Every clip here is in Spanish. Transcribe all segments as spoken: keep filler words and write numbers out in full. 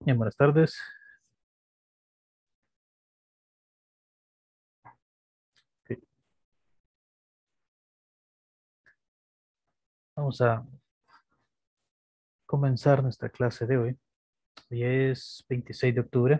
Bien, buenas tardes. Ok, vamos a comenzar nuestra clase de hoy. Hoy es veintiséis de octubre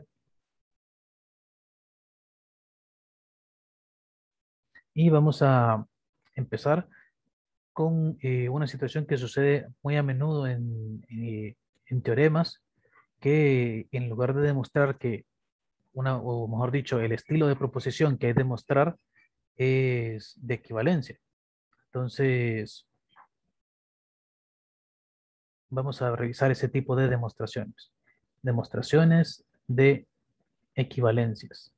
y vamos a empezar con eh, una situación que sucede muy a menudo en, eh, en teoremas, que en lugar de demostrar que una, o mejor dicho, el estilo de proposición que hay que demostrar es de equivalencia. Entonces, vamos a revisar ese tipo de demostraciones. Demostraciones de equivalencias.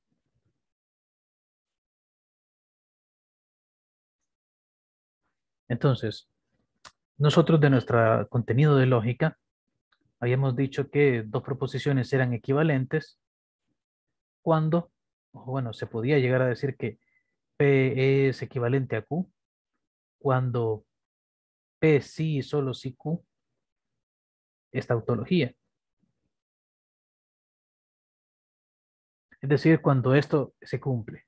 Entonces, nosotros de nuestro contenido de lógica habíamos dicho que dos proposiciones eran equivalentes cuando, o bueno, se podía llegar a decir que P es equivalente a Q cuando P sí y solo sí Q es tautología. Es decir, cuando esto se cumple.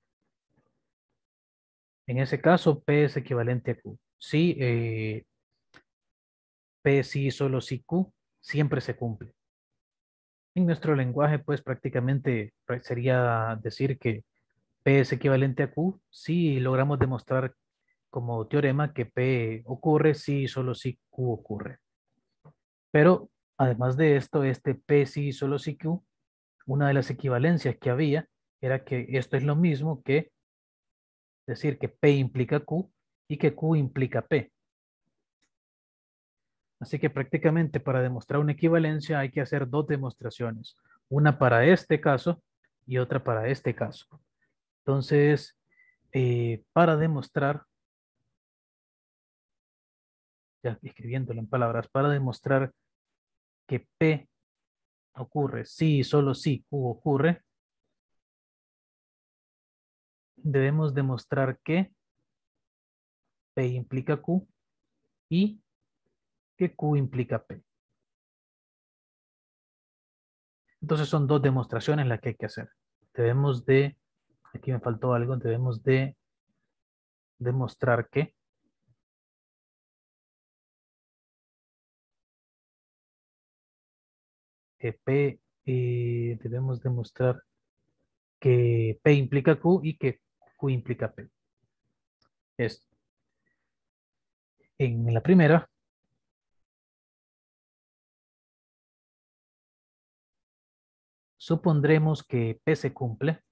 En ese caso, P es equivalente a Q. Si eh, P sí y solo sí Q siempre se cumple. En nuestro lenguaje, pues prácticamente pues, sería decir que P es equivalente a Q si logramos demostrar como teorema que P ocurre si y solo si Q ocurre. Pero además de esto, este P si y solo si Q, una de las equivalencias que había era que esto es lo mismo que decir que P implica Q y que Q implica P. Así que prácticamente para demostrar una equivalencia hay que hacer dos demostraciones, una para este caso y otra para este caso. Entonces, eh, para demostrar, ya escribiéndolo en palabras, para demostrar que P ocurre si y solo si Q ocurre, debemos demostrar que P implica Q y que Q implica P. Entonces son dos demostraciones las que hay que hacer. Debemos de, aquí me faltó algo, debemos de demostrar que, que P, eh, debemos demostrar que P implica Q y que Q implica P. Esto. En la primera, supondremos que P se cumple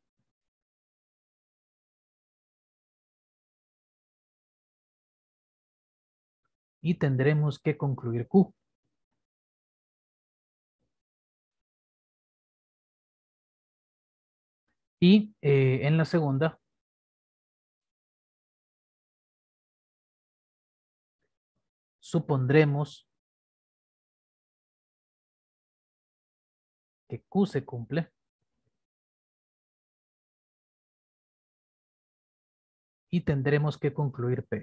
y tendremos que concluir Q. Y eh, en la segunda, supondremos que Q se cumple y tendremos que concluir P.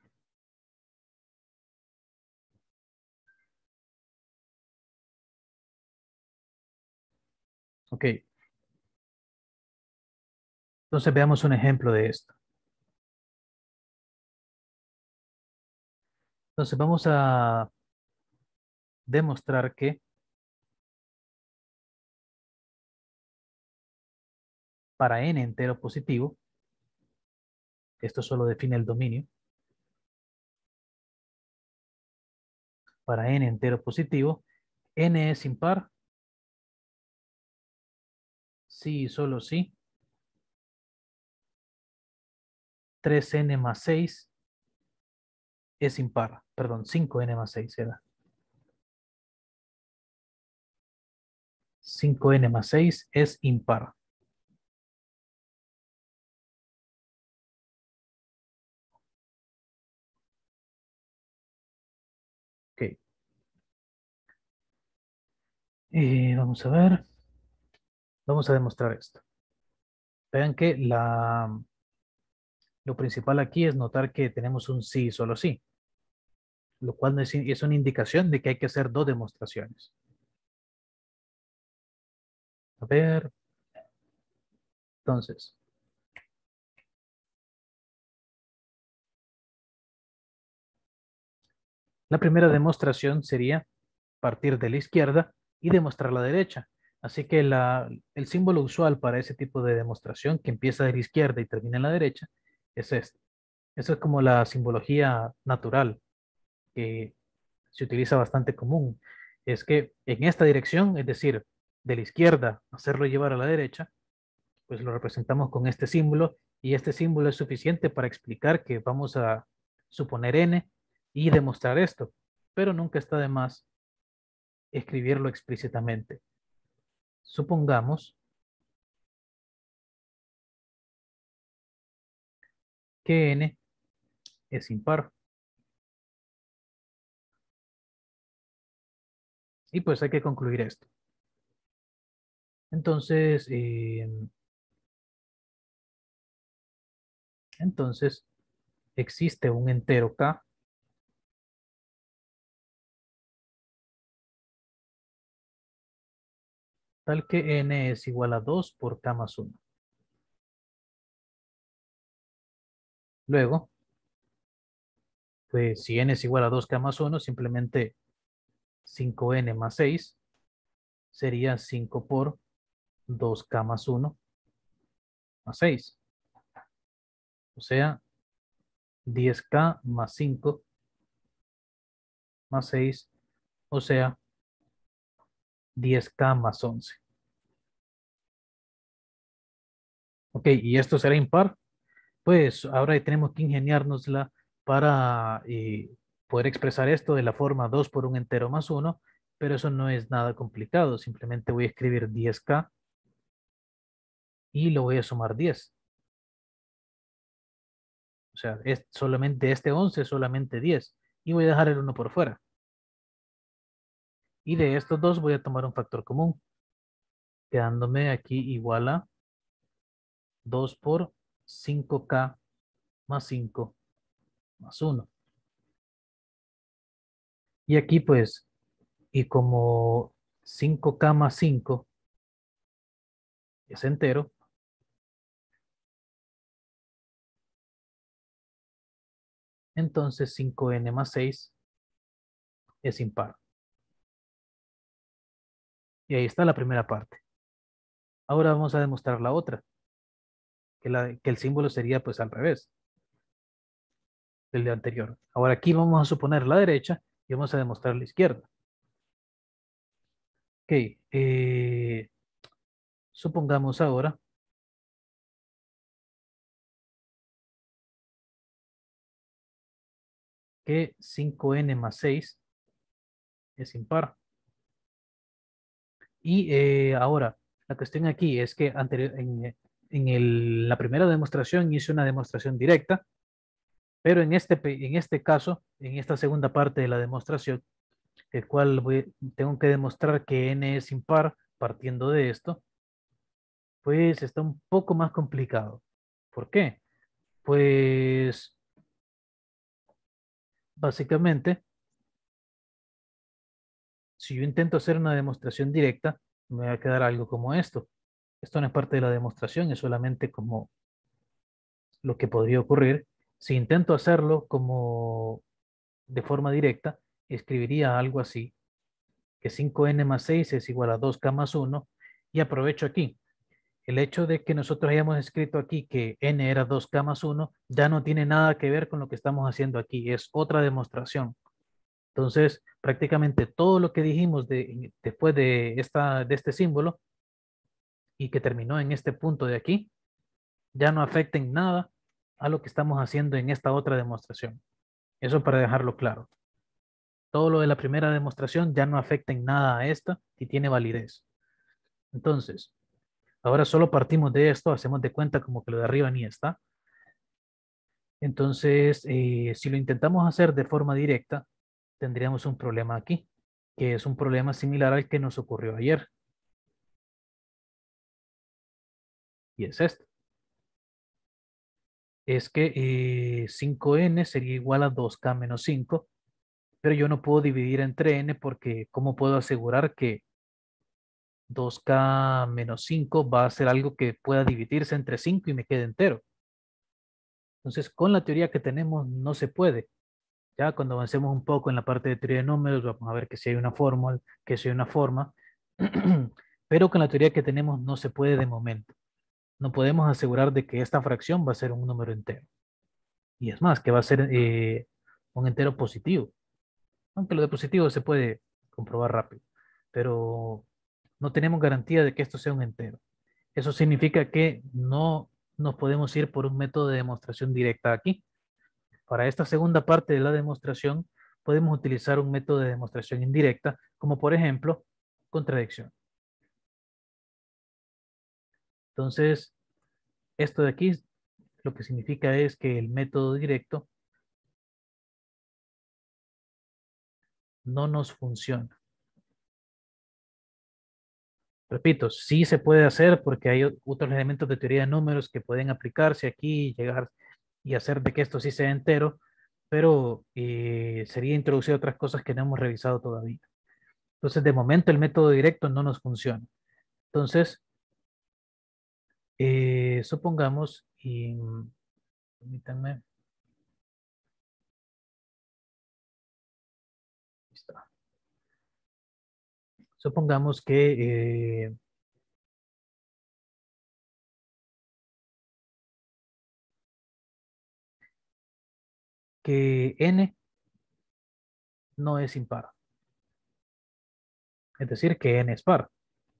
Ok, entonces veamos un ejemplo de esto. Entonces vamos a demostrar que para n entero positivo, esto solo define el dominio, para n entero positivo, n es impar, sí y solo sí, tres n más seis es impar, perdón, cinco n más seis era. cinco n más seis es impar. Ok, eh, vamos a ver, vamos a demostrar esto. Vean que la, lo principal aquí es notar que tenemos un sí y solo sí, lo cual es, es una indicación de que hay que hacer dos demostraciones. A ver, entonces, la primera demostración sería partir de la izquierda y demostrar la derecha. Así que la, el símbolo usual para ese tipo de demostración que empieza de la izquierda y termina en la derecha es este. Eso es como la simbología natural que se utiliza bastante común. Es que en esta dirección, es decir, de la izquierda hacerlo llevar a la derecha, pues lo representamos con este símbolo y este símbolo es suficiente para explicar que vamos a suponer n y demostrar esto, pero nunca está de más escribirlo explícitamente. Supongamos que n es impar. Y pues hay que concluir esto. Entonces, eh, entonces existe un entero k tal que n es igual a dos por k más uno. Luego, pues si n es igual a dos k más uno, simplemente cinco n más seis sería cinco por dos k más uno más seis. O sea, diez k más cinco más seis, o sea, diez k más once. Ok, ¿y esto será impar? Pues ahora tenemos que ingeniárnosla para eh, poder expresar esto de la forma dos por un entero más uno, pero eso no es nada complicado. Simplemente voy a escribir diez k y lo voy a sumar diez. O sea, es solamente este once, solamente diez. Y voy a dejar el uno por fuera. Y de estos dos voy a tomar un factor común, quedándome aquí igual a dos por cinco k más cinco más uno. Y aquí pues, y como cinco k más cinco es entero, entonces cinco n más seis es impar. Y ahí está la primera parte. Ahora vamos a demostrar la otra, que, la, que el símbolo sería pues al revés del de anterior. Ahora aquí vamos a suponer la derecha y vamos a demostrar la izquierda. Ok, eh, supongamos ahora que cinco n más seis es impar. Y eh, ahora, la cuestión aquí es que anterior, en, en el- la primera demostración hice una demostración directa, pero en este, pe- en este caso, en esta segunda parte de la demostración, el cual voy- tengo que demostrar que n es impar partiendo de esto, pues está un poco más complicado. ¿Por qué? Pues básicamente, si yo intento hacer una demostración directa, me va a quedar algo como esto. Esto no es parte de la demostración, es solamente como lo que podría ocurrir. Si intento hacerlo como de forma directa, escribiría algo así, que cinco n más seis es igual a dos k más uno, y aprovecho aquí. El hecho de que nosotros hayamos escrito aquí que n era dos k más uno ya no tiene nada que ver con lo que estamos haciendo aquí, es otra demostración. Entonces, prácticamente todo lo que dijimos de, después de, esta, de este símbolo y que terminó en este punto de aquí, ya no afecta en nada a lo que estamos haciendo en esta otra demostración. Eso para dejarlo claro. Todo lo de la primera demostración ya no afecta en nada a esta y tiene validez. Entonces, ahora solo partimos de esto, hacemos de cuenta como que lo de arriba ni está. Entonces, eh, si lo intentamos hacer de forma directa, tendríamos un problema aquí, que es un problema similar al que nos ocurrió ayer. Y es este. Es que eh, cinco n sería igual a dos k menos cinco, pero yo no puedo dividir entre n porque ¿cómo puedo asegurar que dos k menos cinco va a ser algo que pueda dividirse entre cinco y me quede entero. Entonces, con la teoría que tenemos no se puede. Ya cuando avancemos un poco en la parte de teoría de números, vamos a ver que si hay una fórmula, que si hay una forma, pero con la teoría que tenemos no se puede de momento. No podemos asegurar de que esta fracción va a ser un número entero. Y es más, que va a ser eh, un entero positivo. Aunque lo de positivo se puede comprobar rápido. Pero no tenemos garantía de que esto sea un entero. Eso significa que no nos podemos ir por un método de demostración directa aquí. Para esta segunda parte de la demostración, podemos utilizar un método de demostración indirecta, como por ejemplo, contradicción. Entonces, esto de aquí lo que significa es que el método directo no nos funciona. Repito, sí se puede hacer porque hay otros elementos de teoría de números que pueden aplicarse aquí y llegar y hacer de que esto sí sea entero, pero eh, sería introducir otras cosas que no hemos revisado todavía. Entonces, de momento el método directo no nos funciona. Entonces, eh, supongamos, y permítanme, ahí está. Supongamos que, eh, que n no es impar, es decir, que n es par.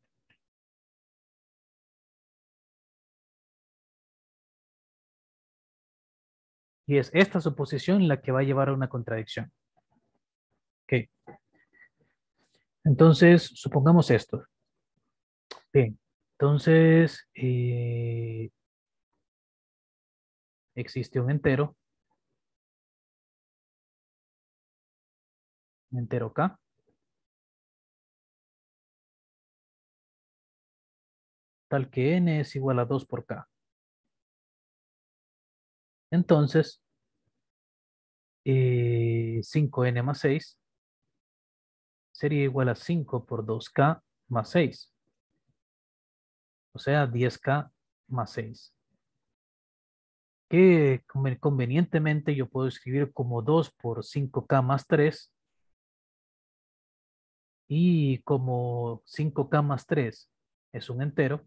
Y es esta suposición la que va a llevar a una contradicción. Ok. Entonces, supongamos esto. Bien. Entonces, eh, existe un entero, un entero k, tal que n es igual a dos por k. Entonces, eh, cinco n más seis sería igual a cinco por dos k más seis. O sea, diez k más seis. Que convenientemente yo puedo escribir como dos por cinco k más tres. Y como cinco k más tres es un entero,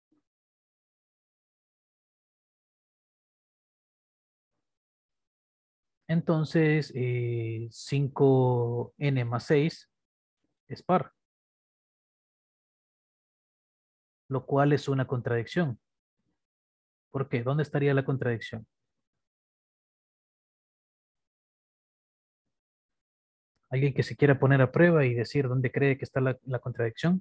entonces eh, cinco n más seis es par, lo cual es una contradicción. ¿Por qué? ¿Dónde estaría la contradicción? ¿Alguien que se quiera poner a prueba y decir dónde cree que está la, la contradicción?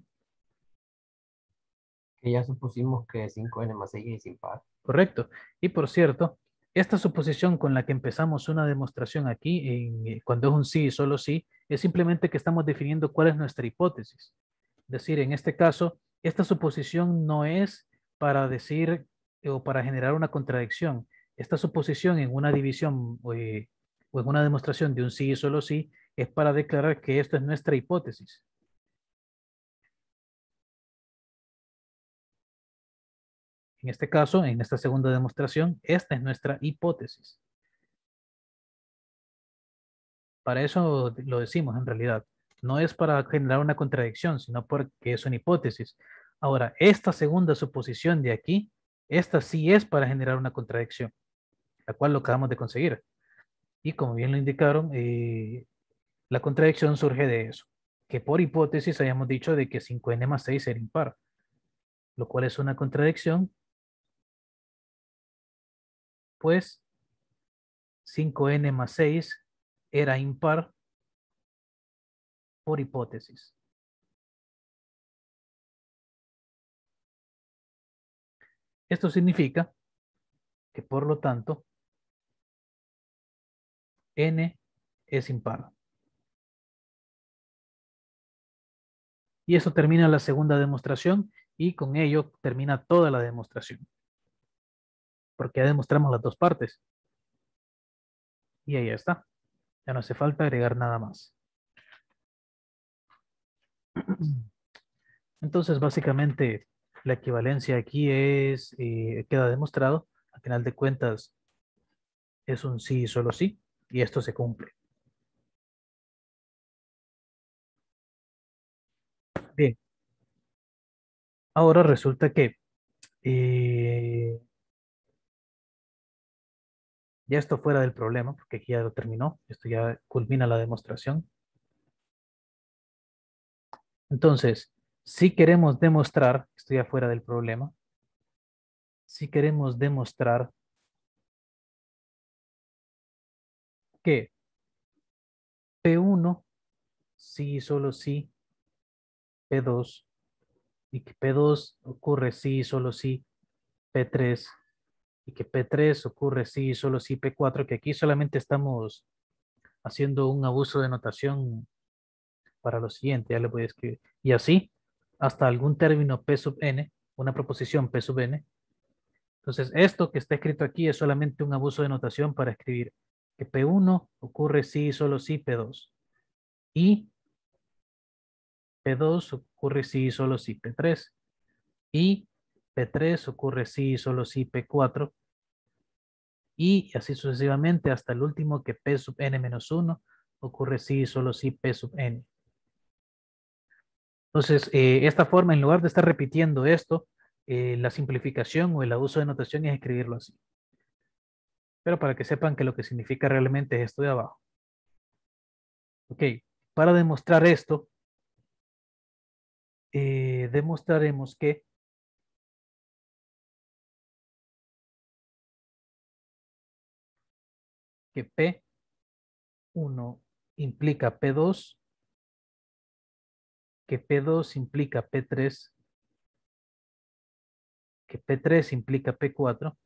Que ya supusimos que cinco n más seis es impar. Correcto. Y por cierto, esta suposición con la que empezamos una demostración aquí, en, eh, cuando es un sí y solo sí, es simplemente que estamos definiendo cuál es nuestra hipótesis. Es decir, en este caso, esta suposición no es para decir eh, o para generar una contradicción. Esta suposición en una división eh, o en una demostración de un sí y solo sí es para declarar que esto es nuestra hipótesis. En este caso, en esta segunda demostración, esta es nuestra hipótesis. Para eso lo decimos en realidad. No es para generar una contradicción, sino porque es una hipótesis. Ahora, esta segunda suposición de aquí, esta sí es para generar una contradicción, la cual lo acabamos de conseguir. Y como bien lo indicaron, eh, la contradicción surge de eso, que por hipótesis hayamos dicho de que cinco n más seis era impar, lo cual es una contradicción, pues cinco n más seis era impar por hipótesis. Esto significa que por lo tanto n es impar. Y eso termina la segunda demostración y con ello termina toda la demostración, porque ya demostramos las dos partes. Y ahí está. Ya no hace falta agregar nada más. Entonces, básicamente, la equivalencia aquí es, eh, queda demostrado. Al final de cuentas, es un sí y solo sí, y esto se cumple. Bien, ahora resulta que eh, ya esto fuera del problema, porque aquí ya lo terminó, esto ya culmina la demostración. Entonces, si queremos demostrar, esto ya fuera del problema, si queremos demostrar que P uno, sí y solo sí, P dos, y que P dos ocurre sí y solo sí, P tres, y que P tres ocurre sí y solo sí, P cuatro, que aquí solamente estamos haciendo un abuso de notación para lo siguiente, ya le voy a escribir. Y así, hasta algún término P sub n, una proposición P sub n. Entonces, esto que está escrito aquí es solamente un abuso de notación para escribir que P uno ocurre sí y solo sí P dos. Y P dos ocurre sí y solo sí P tres. Y P tres ocurre sí y solo sí P cuatro. Y así sucesivamente hasta el último que P sub n menos uno ocurre sí y solo sí P sub n. Entonces, eh, esta forma, en lugar de estar repitiendo esto, eh, la simplificación o el uso de notación es escribirlo así. Pero para que sepan que lo que significa realmente es esto de abajo. Ok, para demostrar esto, eh, demostraremos que que P uno implica P dos, que P dos implica P tres, que P tres implica P cuatro,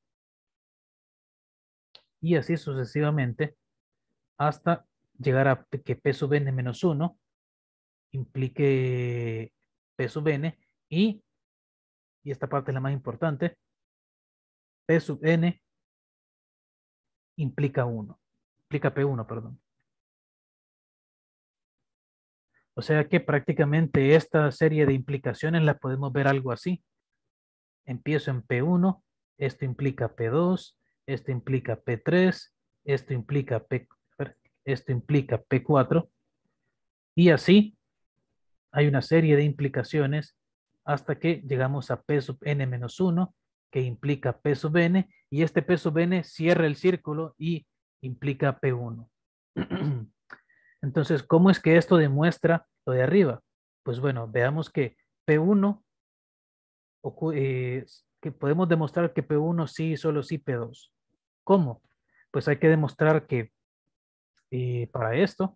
y así sucesivamente hasta llegar a P- que P sub n menos uno implique P sub n, y, y esta parte es la más importante, P sub n implica uno, implica P uno, perdón. O sea que prácticamente esta serie de implicaciones la podemos ver algo así. Empiezo en P uno, esto implica P dos, esto implica P tres, esto implica P, esto implica P cuatro, y así hay una serie de implicaciones hasta que llegamos a P sub n menos uno, que implica P sub n, y este P sub n cierra el círculo y implica P uno. Entonces, ¿cómo es que esto demuestra lo de arriba? Pues bueno, veamos que P uno, eh, que podemos demostrar que P uno sí, solo sí P dos. ¿Cómo? Pues hay que demostrar que eh, para esto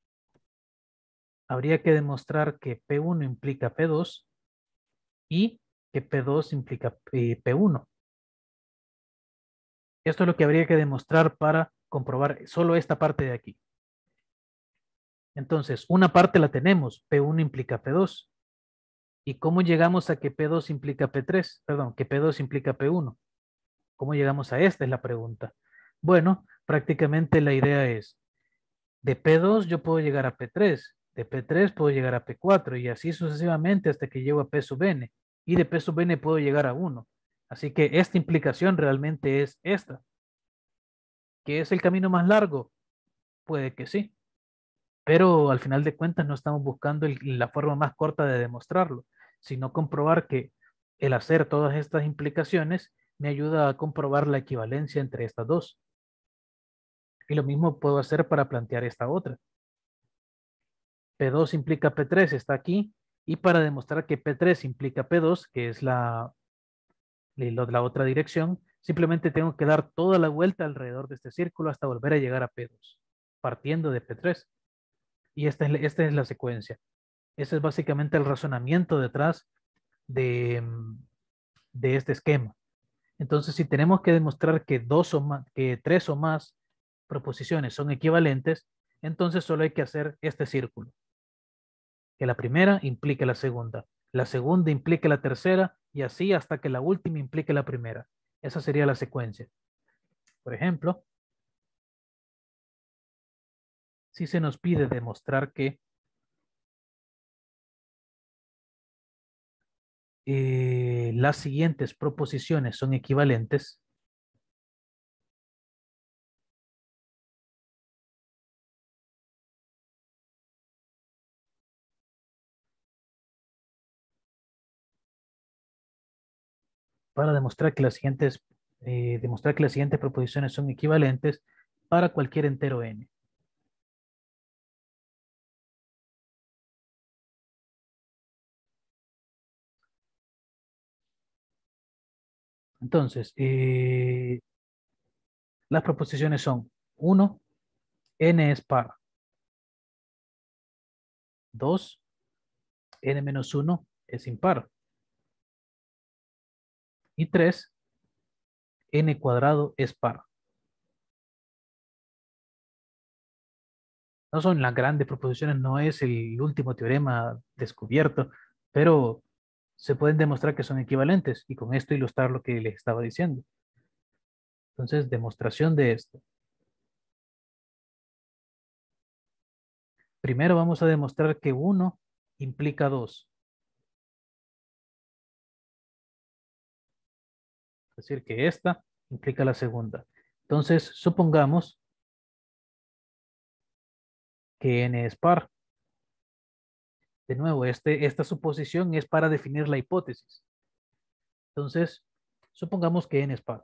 habría que demostrar que P uno implica P dos y que P dos implica eh, P uno. Esto es lo que habría que demostrar para comprobar solo esta parte de aquí. Entonces, una parte la tenemos, P uno implica P dos. ¿Y cómo llegamos a que P dos implica P tres? Perdón, que P dos implica P uno. ¿Cómo llegamos a esta? Es la pregunta. Bueno, prácticamente la idea es, de P dos yo puedo llegar a P tres, de P tres puedo llegar a P cuatro y así sucesivamente hasta que llego a P sub n. Y de P sub n puedo llegar a uno. Así que esta implicación realmente es esta. ¿Que es el camino más largo? Puede que sí. Pero al final de cuentas no estamos buscando el- la forma más corta de demostrarlo, sino comprobar que el hacer todas estas implicaciones me ayuda a comprobar la equivalencia entre estas dos. Y lo mismo puedo hacer para plantear esta otra. P dos implica P tres, está aquí, y para demostrar que P tres implica P dos, que es la, la la otra dirección, simplemente tengo que dar toda la vuelta alrededor de este círculo hasta volver a llegar a P dos, partiendo de P tres. Y esta es, la- esta es la secuencia. Ese es básicamente el razonamiento detrás de, mm, de este esquema. Entonces, si tenemos que demostrar que dos o más, que tres o más proposiciones son equivalentes, entonces solo hay que hacer este círculo. Que la primera implique la segunda, la segunda implique la tercera y así hasta que la última implique la primera. Esa sería la secuencia. Por ejemplo, si se nos pide demostrar que eh, las siguientes proposiciones son equivalentes, para demostrar que las siguientes, eh, demostrar que las siguientes proposiciones son equivalentes para cualquier entero n. Entonces, eh, las proposiciones son uno, n es par. dos, n menos uno es impar. Y tres, n cuadrado es par. No son las grandes proposiciones, no es el último teorema descubierto, pero se pueden demostrar que son equivalentes y con esto ilustrar lo que les estaba diciendo. Entonces, demostración de esto. Primero vamos a demostrar que uno implica dos. Es decir, que esta implica la segunda. Entonces, supongamos que n es par. De nuevo, este, esta suposición es para definir la hipótesis. Entonces, supongamos que n es par.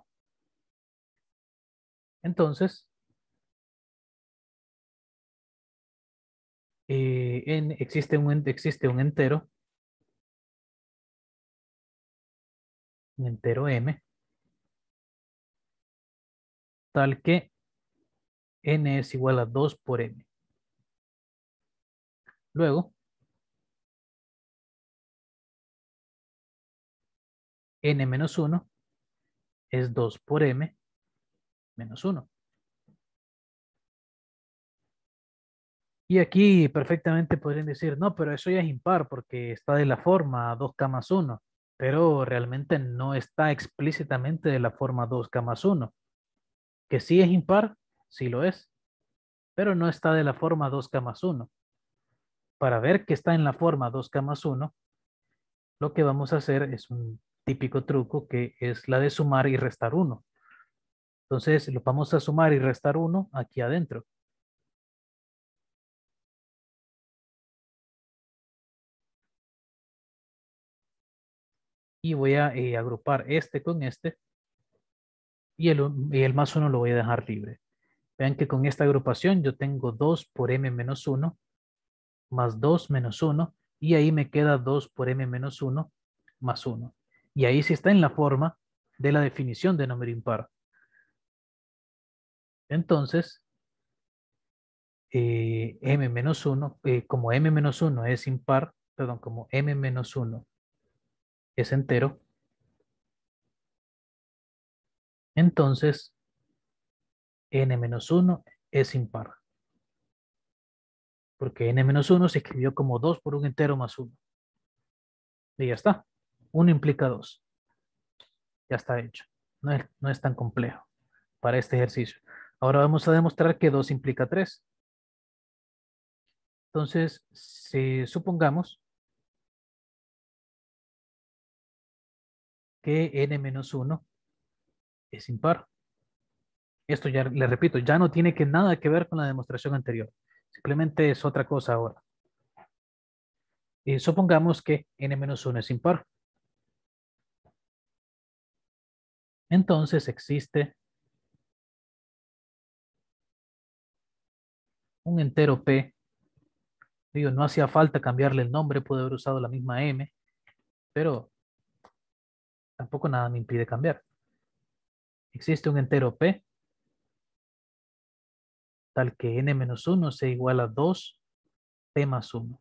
Entonces, eh, n, existe, un, existe un entero, un entero m, tal que n es igual a dos por m. Luego, n menos uno es dos por m menos uno. Y aquí perfectamente podrían decir, no, pero eso ya es impar porque está de la forma dos k más uno, pero realmente no está explícitamente de la forma dos k más uno. Que sí es impar, sí lo es, pero no está de la forma dos k más uno. Para ver que está en la forma dos k más uno, lo que vamos a hacer es un típico truco que es la de sumar y restar uno. Entonces, lo vamos a sumar y restar uno aquí adentro. Y voy a eh, agrupar este con este y el, y el más uno lo voy a dejar libre. Vean que con esta agrupación yo tengo dos por m menos uno más dos menos uno y ahí me queda dos por m menos uno más uno. Y ahí sí está en la forma de la definición de número impar. Entonces, eh, m menos uno, eh, como m menos uno es impar, perdón, como m menos uno es entero, entonces n menos uno es impar. Porque n menos uno se escribió como dos por un entero más uno. Y ya está. uno implica dos. Ya está hecho. No es, no es tan complejo para este ejercicio. Ahora vamos a demostrar que dos implica tres. Entonces, si supongamos que n menos uno es impar. Esto ya, le repito, ya no tiene que nada que ver con la demostración anterior. Simplemente es otra cosa ahora. Y supongamos que n menos uno es impar. Entonces existe un entero p. Digo, no hacía falta cambiarle el nombre, pude haber usado la misma m, pero tampoco nada me impide cambiar. Existe un entero p tal que n menos uno sea igual a dos p más uno.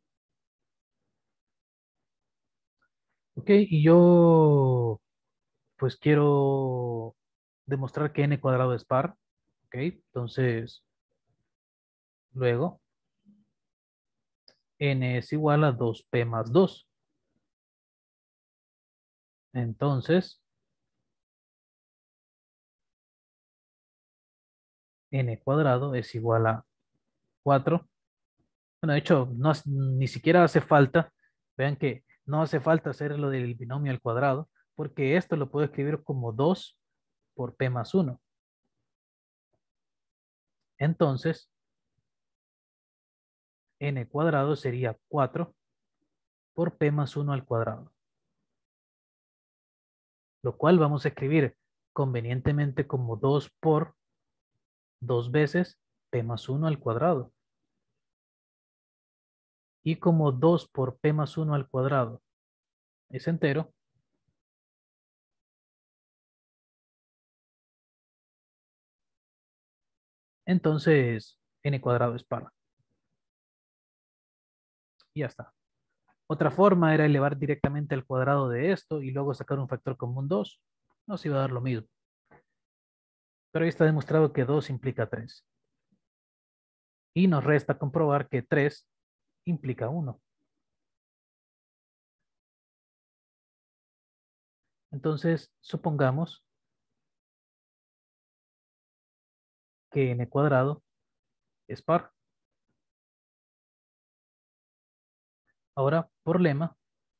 Ok, y yo pues quiero demostrar que n cuadrado es par. Ok, entonces luego n es igual a dos p más dos. Entonces n cuadrado es igual a cuatro. Bueno, de hecho, no, ni siquiera hace falta. Vean que No hace falta hacer lo del binomio al cuadrado, porque esto lo puedo escribir como dos por p más uno. Entonces, n cuadrado sería cuatro por p más uno al cuadrado. Lo cual vamos a escribir convenientemente como dos por dos veces p más uno al cuadrado. Y como dos por p más uno al cuadrado es entero, entonces n cuadrado es par. Y ya está. Otra forma era elevar directamente al cuadrado de esto y luego sacar un factor común dos. Nos iba a dar lo mismo. Pero ahí está demostrado que dos implica tres. Y nos resta comprobar que tres implica uno. Entonces, supongamos que n cuadrado es par. Ahora, por lema,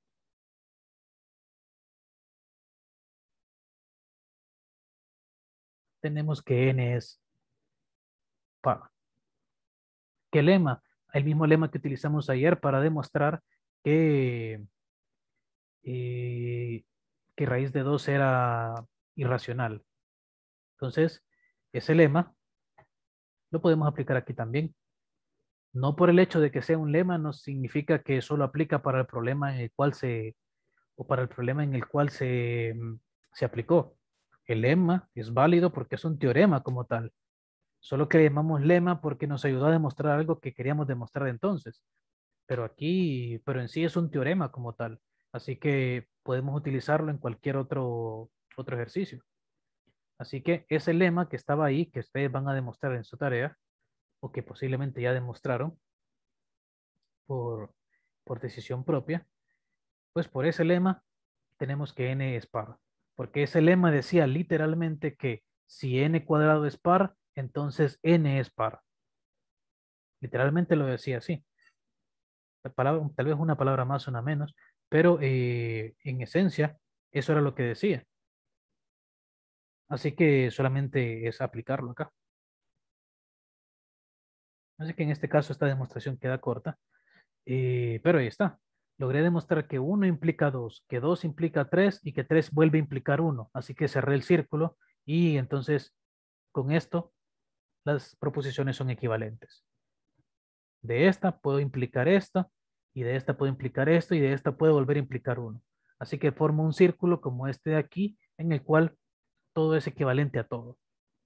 tenemos que n es par. ¿Qué lema? El mismo lema que utilizamos ayer para demostrar que, eh, que raíz de dos era irracional. Entonces, ese lema lo podemos aplicar aquí también. No por el hecho de que sea un lema, no significa que solo aplica para el problema en el cual se, o para el problema en el cual se, mm, se aplicó. El lema es válido porque es un teorema como tal. Solo que le llamamos lema porque nos ayudó a demostrar algo que queríamos demostrar entonces. Pero aquí, pero en sí es un teorema como tal. Así que podemos utilizarlo en cualquier otro, otro ejercicio. Así que ese lema que estaba ahí, que ustedes van a demostrar en su tarea, o que posiblemente ya demostraron por, por decisión propia, pues por ese lema tenemos que n es par. Porque ese lema decía literalmente que si n cuadrado es par, entonces n es par. Literalmente lo decía así. La palabra, tal vez una palabra más, una menos, pero eh, en esencia eso era lo que decía. Así que solamente es aplicarlo acá. Así que en este caso esta demostración queda corta, eh, pero ahí está. Logré demostrar que uno implica dos, que dos implica tres y que tres vuelve a implicar uno. Así que cerré el círculo y entonces con esto las proposiciones son equivalentes. De esta puedo implicar esta y de esta puedo implicar esto y de esta puedo volver a implicar uno. Así que formo un círculo como este de aquí en el cual todo es equivalente a todo.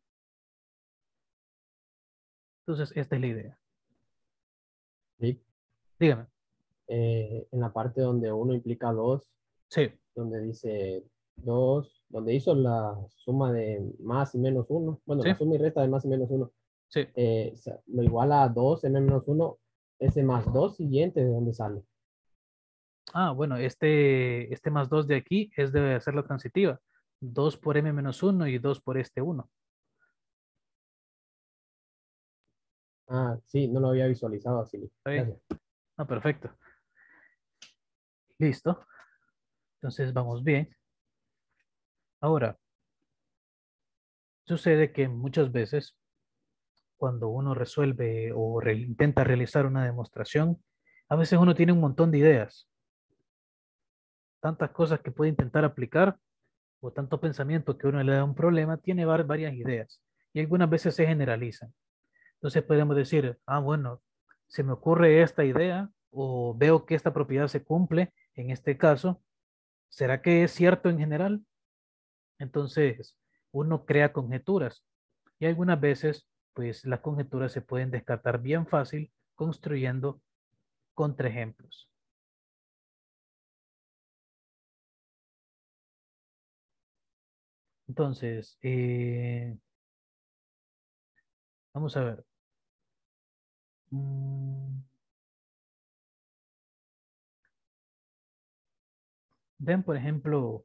Entonces esta es la idea. Sí. Dígame. Eh, en la parte donde uno implica dos, Sí, donde dice dos, donde hizo la suma de más y menos uno, bueno, sí, la suma y resta de más y menos uno, sí. eh, sa- lo iguala a dos m menos uno, ese más dos siguiente, ¿de dónde sale? Ah, bueno, este, este más dos de aquí es debe ser la transitiva. Dos por m menos uno y dos por este uno. Ah, sí, no lo había visualizado así. ¿Está bien? Gracias. Ah, perfecto. Listo. Entonces vamos bien. Ahora, sucede que muchas veces cuando uno resuelve o re- intenta realizar una demostración, a veces uno tiene un montón de ideas, tantas cosas que puede intentar aplicar o tanto pensamiento que uno le da a un problema, tiene var- varias ideas y algunas veces se generalizan. Entonces podemos decir, ah, bueno, se me ocurre esta idea o veo que esta propiedad se cumple en este caso, ¿será que es cierto en general? Entonces uno crea conjeturas y algunas veces pues las conjeturas se pueden descartar bien fácil construyendo contraejemplos. Entonces, eh, vamos a ver. Mm, ven, por ejemplo,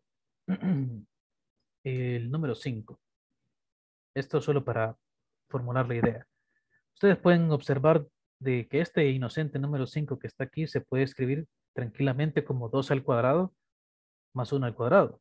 el número cinco. Esto solo para formular la idea. Ustedes pueden observar de que este inocente número cinco que está aquí se puede escribir tranquilamente como dos al cuadrado más uno al cuadrado.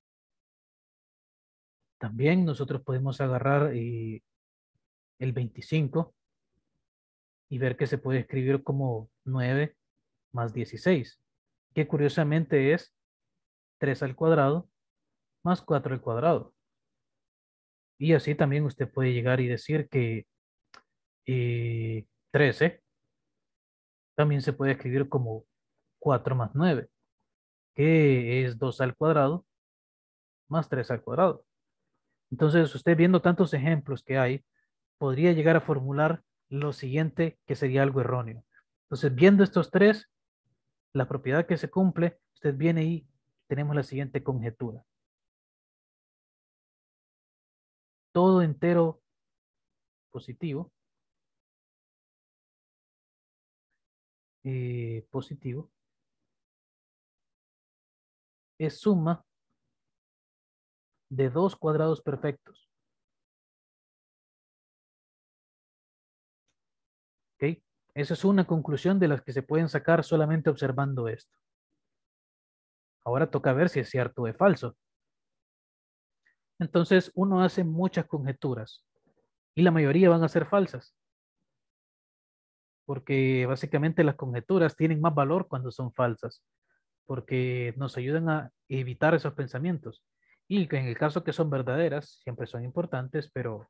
También nosotros podemos agarrar eh, el veinticinco y ver que se puede escribir como nueve más dieciséis, que curiosamente es tres al cuadrado más cuatro al cuadrado. Y así también usted puede llegar y decir que eh, trece también se puede escribir como cuatro más nueve, que es dos al cuadrado más tres al cuadrado. Entonces, usted viendo tantos ejemplos que hay, podría llegar a formular lo siguiente, que sería algo erróneo. Entonces, viendo estos tres, la propiedad que se cumple, usted viene y tenemos la siguiente conjetura. Todo entero positivo, eh, positivo, es suma de dos cuadrados perfectos. ¿Ok? Esa es una conclusión de las que se pueden sacar solamente observando esto. Ahora toca ver si es cierto o es falso. Entonces uno hace muchas conjeturas y la mayoría van a ser falsas, porque básicamente las conjeturas tienen más valor cuando son falsas, porque nos ayudan a evitar esos pensamientos. Y que en el caso que son verdaderas, siempre son importantes, pero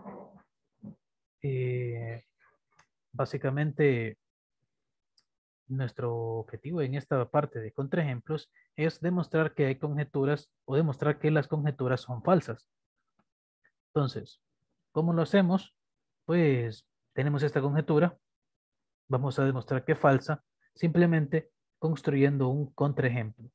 eh, básicamente nuestro objetivo en esta parte de contraejemplos es demostrar que hay conjeturas o demostrar que las conjeturas son falsas. Entonces, ¿cómo lo hacemos? Pues tenemos esta conjetura, vamos a demostrar que es falsa, simplemente construyendo un contraejemplo.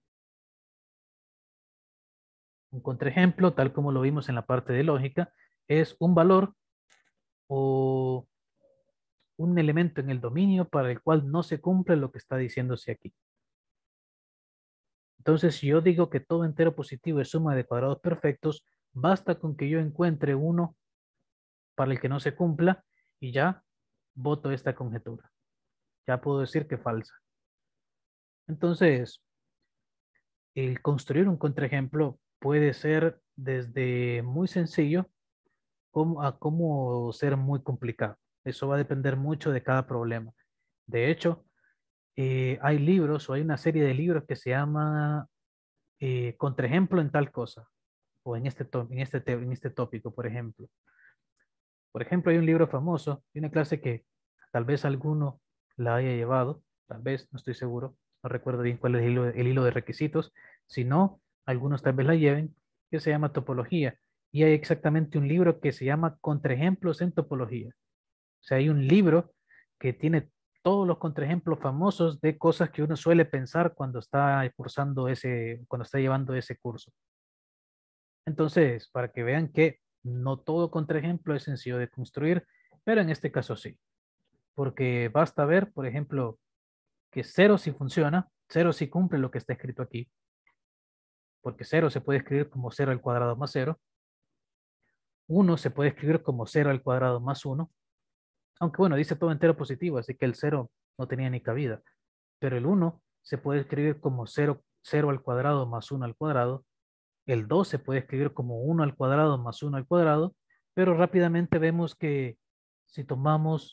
Un contraejemplo, tal como lo vimos en la parte de lógica, es un valor o un elemento en el dominio para el cual no se cumple lo que está diciéndose aquí. Entonces, si yo digo que todo entero positivo es suma de cuadrados perfectos, basta con que yo encuentre uno para el que no se cumpla y ya voto esta conjetura. Ya puedo decir que es falsa. Entonces, el construir un contraejemplo puede ser desde muy sencillo como, a cómo ser muy complicado. Eso va a depender mucho de cada problema. De hecho, eh, hay libros o hay una serie de libros que se llama eh, Contraejemplo en tal cosa o en este, to- en, este te- en este tópico, por ejemplo. Por ejemplo, hay un libro famoso de una clase que tal vez alguno la haya llevado, tal vez, no estoy seguro, no recuerdo bien cuál es el hilo, el hilo de requisitos, si no, algunos tal vez la lleven, que se llama topología. Y hay exactamente un libro que se llama Contraejemplos en topología. O sea, hay un libro que tiene todos los contraejemplos famosos de cosas que uno suele pensar cuando está cursando ese, cuando está llevando ese curso. Entonces, para que vean que no todo contraejemplo es sencillo de construir, pero en este caso sí, porque basta ver, por ejemplo, que cero sí funciona, cero sí cumple lo que está escrito aquí, porque cero se puede escribir como cero al cuadrado más cero, uno se puede escribir como cero al cuadrado más uno, aunque bueno, dice todo entero positivo, así que el cero no tenía ni cabida, pero el uno se puede escribir como cero, cero al cuadrado más uno al cuadrado. El dos se puede escribir como uno al cuadrado más uno al cuadrado, pero rápidamente vemos que si tomamos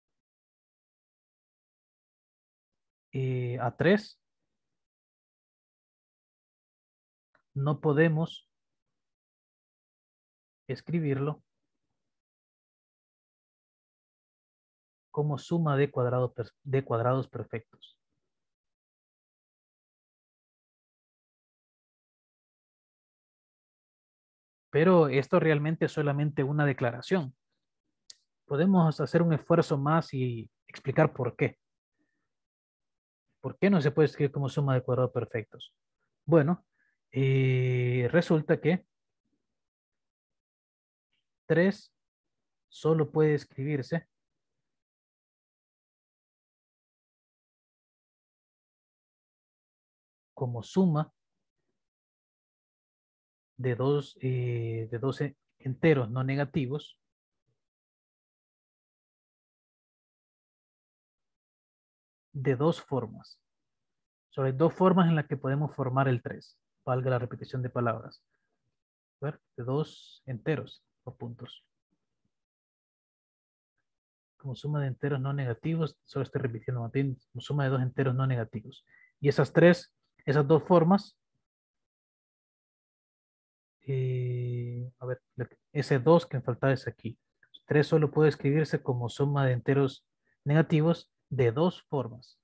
eh, a tres, no podemos escribirlo como suma de, cuadrado de cuadrados perfectos. Pero esto realmente es solamente una declaración. Podemos hacer un esfuerzo más y explicar por qué. ¿Por qué no se puede escribir como suma de cuadrados perfectos? Bueno, eh, resulta que tres solo puede escribirse como suma de dos, eh, de dos enteros no negativos de dos formas. Solo hay dos formas en las que podemos formar el tres. Valga la repetición de palabras. A ver, de dos enteros o puntos. Como suma de enteros no negativos, solo estoy repitiendo, más bien, como suma de dos enteros no negativos. Y esas tres, esas dos formas, eh, a ver, ese dos que me faltaba es aquí. tres solo puede escribirse como suma de enteros negativos de dos formas.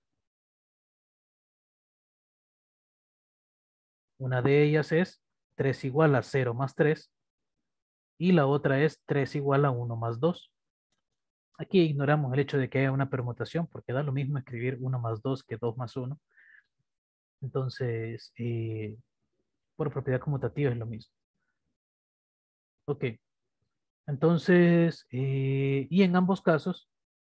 Una de ellas es tres igual a cero más tres y la otra es tres igual a uno más dos. Aquí ignoramos el hecho de que haya una permutación porque da lo mismo escribir uno más dos que dos más uno. Entonces, eh, por propiedad conmutativa es lo mismo. Ok, entonces, eh, y en ambos casos,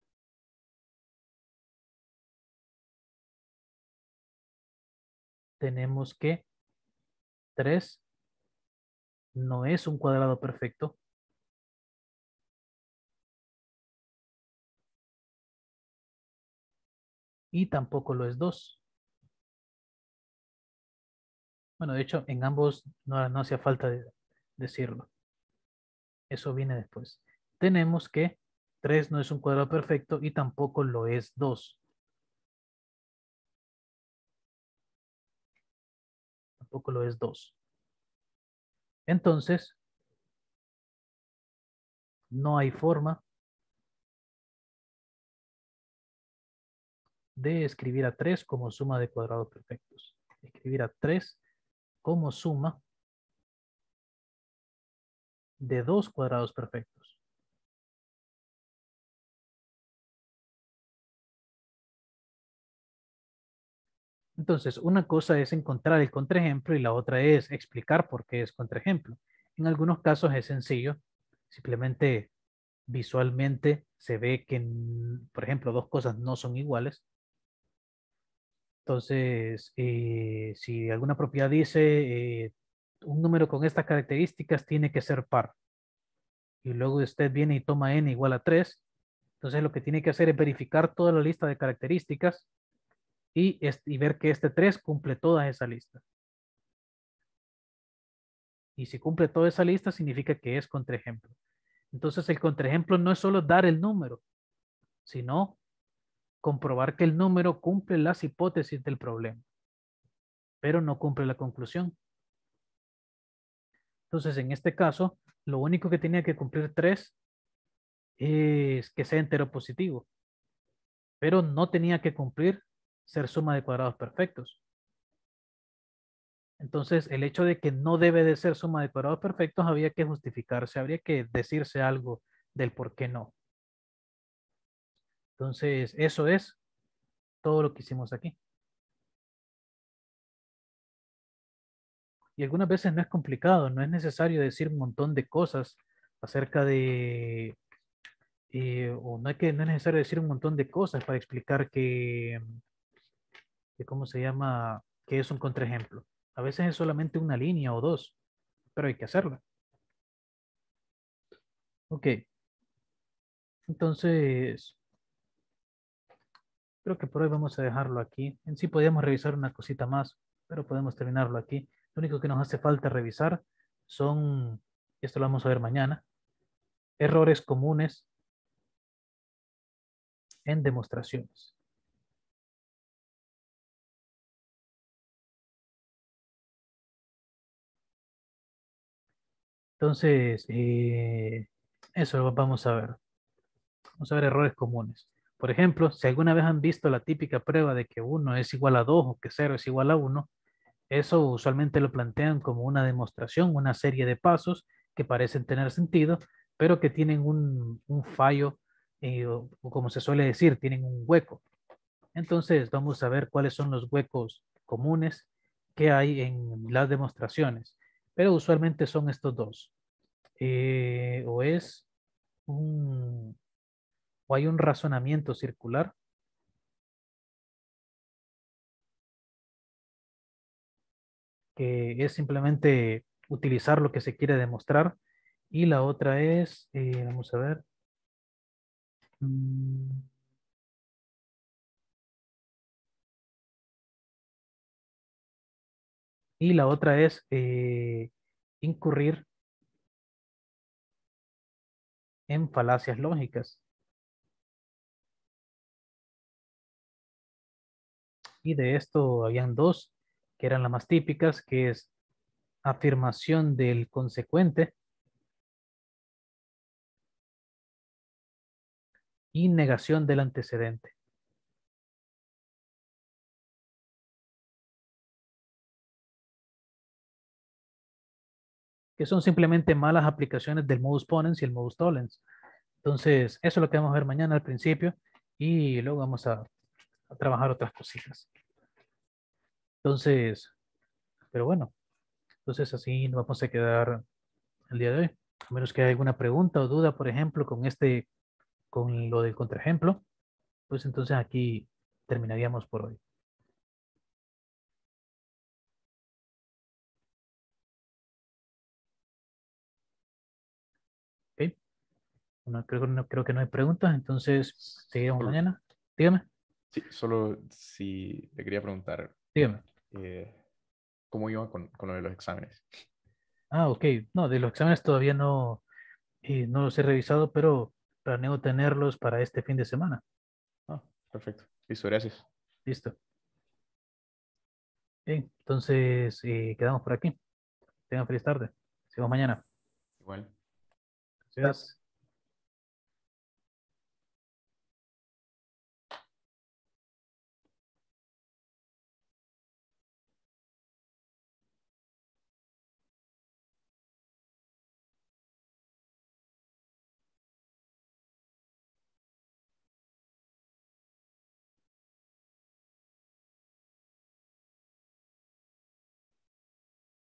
tenemos que tres no es un cuadrado perfecto. Y tampoco lo es dos. Bueno, de hecho, en ambos no, no hacía falta de decirlo. Eso viene después. Tenemos que tres no es un cuadrado perfecto y tampoco lo es dos. Tampoco lo es dos. Entonces, no hay forma de escribir a tres como suma de cuadrados perfectos. Escribir a tres como suma de dos cuadrados perfectos. Entonces, una cosa es encontrar el contraejemplo y la otra es explicar por qué es contraejemplo. En algunos casos es sencillo, simplemente visualmente se ve que, por ejemplo, dos cosas no son iguales. Entonces, eh, si alguna propiedad dice eh, un número con estas características tiene que ser par, y luego usted viene y toma n igual a tres, entonces lo que tiene que hacer es verificar toda la lista de características y, y ver que este tres cumple toda esa lista. Y si cumple toda esa lista, significa que es contraejemplo. Entonces, el contraejemplo no es solo dar el número, sino comprobar que el número cumple las hipótesis del problema, pero no cumple la conclusión. Entonces, en este caso, lo único que tenía que cumplir tres es que sea entero positivo, pero no tenía que cumplir ser suma de cuadrados perfectos. Entonces, el hecho de que no debe de ser suma de cuadrados perfectos había que justificarse, habría que decirse algo del por qué no. Entonces, eso es todo lo que hicimos aquí. Y algunas veces no es complicado, no es necesario decir un montón de cosas acerca de, eh, o no, hay que, no es necesario decir un montón de cosas para explicar que, que ¿cómo se llama? Que es un contraejemplo. A veces es solamente una línea o dos, pero hay que hacerla. Ok, entonces creo que por hoy vamos a dejarlo aquí. En sí podríamos revisar una cosita más, pero podemos terminarlo aquí. Lo único que nos hace falta revisar son, esto lo vamos a ver mañana, errores comunes en demostraciones. Entonces, eh, eso vamos a ver. Vamos a ver errores comunes. Por ejemplo, si alguna vez han visto la típica prueba de que uno es igual a dos o que cero es igual a uno, eso usualmente lo plantean como una demostración, una serie de pasos que parecen tener sentido, pero que tienen un, un fallo, eh, o, o como se suele decir, tienen un hueco. Entonces, vamos a ver cuáles son los huecos comunes que hay en las demostraciones, pero usualmente son estos dos. Eh, o es un, o hay un razonamiento circular, que es simplemente utilizar lo que se quiere demostrar, y la otra es, eh, vamos a ver, mm, Y la otra es eh, incurrir en falacias lógicas. Y de esto habían dos que eran las más típicas, que es afirmación del consecuente y negación del antecedente, que son simplemente malas aplicaciones del modus ponens y el modus tollens. Entonces, eso es lo que vamos a ver mañana al principio y luego vamos a, a trabajar otras cositas. Entonces, pero bueno, entonces así nos vamos a quedar el día de hoy. A menos que haya alguna pregunta o duda, por ejemplo, con este, con lo del contraejemplo, pues entonces aquí terminaríamos por hoy. ¿Ok? Bueno, creo, que no, creo que no hay preguntas, entonces seguimos Solo- mañana. Dígame, sí, solo si le quería preguntar dígame. eh, cómo iba con, con lo de los exámenes. Ah, ok. No, de los exámenes todavía no, eh, no los he revisado, pero planeo tenerlos para este fin de semana. Ah, perfecto. Listo, gracias. Listo. Bien, entonces eh, quedamos por aquí. Tengan feliz tarde. Nos vemos mañana. Igual. Gracias.